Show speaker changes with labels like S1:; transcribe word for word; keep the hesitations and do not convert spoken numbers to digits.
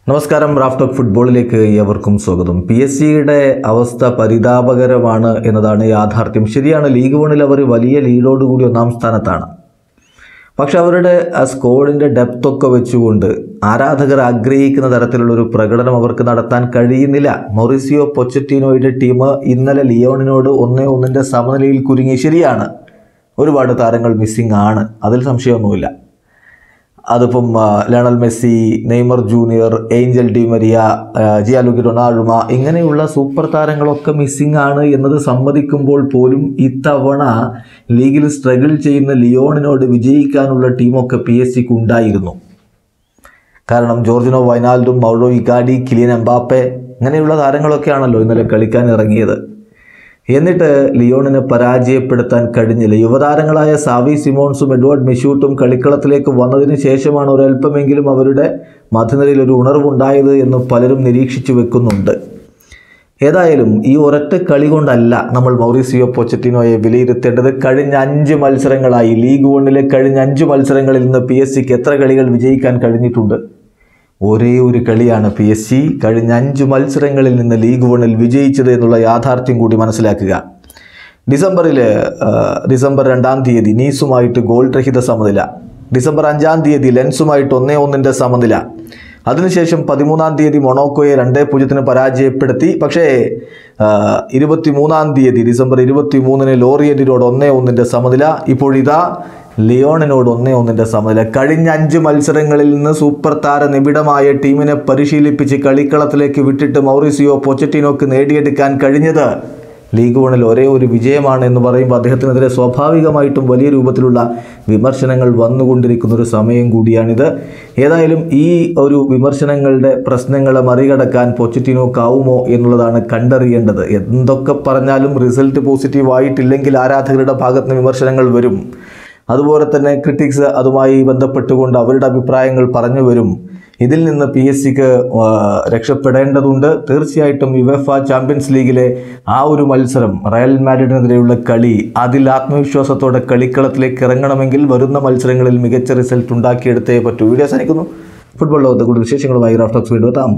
S1: നമസ്കാരം, Raf talk ഫുട്ബോളിലേക്ക് ഏവർക്കും സ്വാഗതം. പി എസ് സിയുടെ അവസ്ഥ പരിതാപകരമാണ് എന്നതാണ് യാഥാർത്ഥ്യം. ശരിയാണ്, ലീഗ് വണ്ണിൽ അവർ വലിയ ലീഡോടുകൂടി ഒന്നാം സ്ഥാനത്താണ്. പക്ഷെ അവരുടെ ആ സ്ക്വാഡിൻ്റെ ഡെപ്തൊക്കെ വെച്ചുകൊണ്ട് ആരാധകർ ആഗ്രഹിക്കുന്ന തരത്തിലുള്ളൊരു പ്രകടനം അവർക്ക് നടത്താൻ കഴിയുന്നില്ല. മൗറിസിയോ പൊച്ചറ്റീനോയുടെ ടീം ഇന്നലെ ലിയോണിനോട് ഒന്നേ ഒന്നിൻ്റെ സമനിലയിൽ കുരുങ്ങി. ശരിയാണ്, ഒരുപാട് താരങ്ങൾ മിസ്സിംഗ് ആണ്, അതിൽ സംശയമൊന്നുമില്ല. അതിപ്പം Lionel Messi, Neymar junior, Angel Di Maria, Gianluigi Donnarumma ഇങ്ങനെയുള്ള സൂപ്പർ താരങ്ങളൊക്കെ മിസ്സിംഗ് ആണ് എന്നത് സമ്മതിക്കുമ്പോൾ പോലും ഇത്തവണ ലീഗിൽ സ്ട്രഗിൾ ചെയ്യുന്ന ലിയോണിനോട് വിജയിക്കാനുള്ള ടീമൊക്കെ പി എസ് സിക്ക് ഉണ്ടായിരുന്നു. കാരണം Georginio Wijnaldum, Mauro Icardi, Kylian Mbappe ഇങ്ങനെയുള്ള താരങ്ങളൊക്കെയാണല്ലോ ഇന്നലെ കളിക്കാൻ ഇറങ്ങിയത്. എന്നിട്ട് ലിയോണിനെ പരാജയപ്പെടുത്താൻ കഴിഞ്ഞില്ല. യുവതാരങ്ങളായ സാവി സിമോൺസും എഡ്വാർഡ് മിഷൂട്ടും കളിക്കളത്തിലേക്ക് വന്നതിന് ശേഷമാണ് ഒരല്പമെങ്കിലും അവരുടെ മധ്യനിരയിൽ ഒരു ഉണർവുണ്ടായത് എന്ന് പലരും നിരീക്ഷിച്ചു വെക്കുന്നുണ്ട്. ഏതായാലും ഈ ഒരൊറ്റ കളി കൊണ്ടല്ല നമ്മൾ മൗറിസിയോ പൊച്ചറ്റീനോയെ വിലയിരുത്തേണ്ടത്. കഴിഞ്ഞ അഞ്ച് മത്സരങ്ങളായി ലീഗ് വണ്ണിലെ കഴിഞ്ഞ അഞ്ച് മത്സരങ്ങളിൽ നിന്ന് പി എസ് സിക്ക് എത്ര കളികൾ വിജയിക്കാൻ കഴിഞ്ഞിട്ടുണ്ട്? ഒരേ ഒരു കളിയാണ് പി എസ് സി കഴിഞ്ഞ അഞ്ച് മത്സരങ്ങളിൽ നിന്ന് ലീഗ് വണ്ണിൽ വിജയിച്ചത് എന്നുള്ള യാഥാർത്ഥ്യം കൂടി മനസ്സിലാക്കുക. ഡിസംബറിൽ ഡിസംബർ രണ്ടാം തീയതി നീസുമായിട്ട് ഗോൾ രഹിത സമനില, ഡിസംബർ അഞ്ചാം തീയതി ലെൻസുമായിട്ട് ഒന്നേ ഒന്നിൻ്റെ സമനില, അതിനുശേഷം പതിമൂന്നാം തീയതി മൊണോക്കോയെ രണ്ടേ പൂജ്യത്തിന് പരാജയപ്പെടുത്തി. പക്ഷേ ഇരുപത്തി മൂന്നാം തീയതി ഡിസംബർ ഇരുപത്തി മൂന്നിന് ലോറിയൻറ്റിനോട് ഒന്നേ ഒന്നിൻ്റെ സമനില, ഇപ്പോഴിതാ ലിയോണിനോട് ഒന്നേ ഒന്നിൻ്റെ സമനില. കഴിഞ്ഞ അഞ്ച് മത്സരങ്ങളിൽ നിന്ന് സൂപ്പർ താര നിബിഡമായ ടീമിനെ പരിശീലിപ്പിച്ച് കളിക്കളത്തിലേക്ക് വിട്ടിട്ട് മൗറിസിയോ പൊച്ചറ്റീനോക്ക് നേടിയെടുക്കാൻ കഴിഞ്ഞത് ലീഗ് വണ്ണിൽ ഒരേ ഒരു വിജയമാണ് എന്ന് പറയുമ്പോൾ അദ്ദേഹത്തിനെതിരെ സ്വാഭാവികമായിട്ടും വലിയ രൂപത്തിലുള്ള വിമർശനങ്ങൾ വന്നുകൊണ്ടിരിക്കുന്ന ഒരു സമയം കൂടിയാണിത്. ഏതായാലും ഈ ഒരു വിമർശനങ്ങളുടെ പ്രശ്നങ്ങളെ മറികടക്കാൻ പൊച്ചറ്റീനോക്കാവുമോ എന്നുള്ളതാണ് കണ്ടറിയേണ്ടത്. എന്തൊക്കെ പറഞ്ഞാലും റിസൾട്ട് പോസിറ്റീവ് ആയിട്ടില്ലെങ്കിൽ ആരാധകരുടെ ഭാഗത്ത് നിന്ന് വിമർശനങ്ങൾ വരും. അതുപോലെ തന്നെ ക്രിറ്റിക്സ് അതുമായി ബന്ധപ്പെട്ടുകൊണ്ട് അവരുടെ അഭിപ്രായങ്ങൾ പറഞ്ഞു വരും. ഇതിൽ നിന്ന് പി എസ് സിക്ക് രക്ഷപ്പെടേണ്ടതുണ്ട്. തീർച്ചയായിട്ടും യുവേഫ ചാമ്പ്യൻസ് ലീഗിലെ ആ ഒരു മത്സരം, റയൽ മാഡ്രിഡിനെതിരെയുള്ള കളി, അതിൽ ആത്മവിശ്വാസത്തോടെ കളിക്കളത്തിലേക്ക് ഇറങ്ങണമെങ്കിൽ വരുന്ന മത്സരങ്ങളിൽ മികച്ച റിസൾട്ട് ഉണ്ടാക്കിയെടുത്തേ പറ്റൂ. വീഡിയോ അവസാനിക്കുന്നു. ഫുട്ബോൾ ലോകത്തെ കൂടുതൽ വിശേഷങ്ങളുമായി റാഫ് ടോക്സ് വീണ്ടും എത്താം.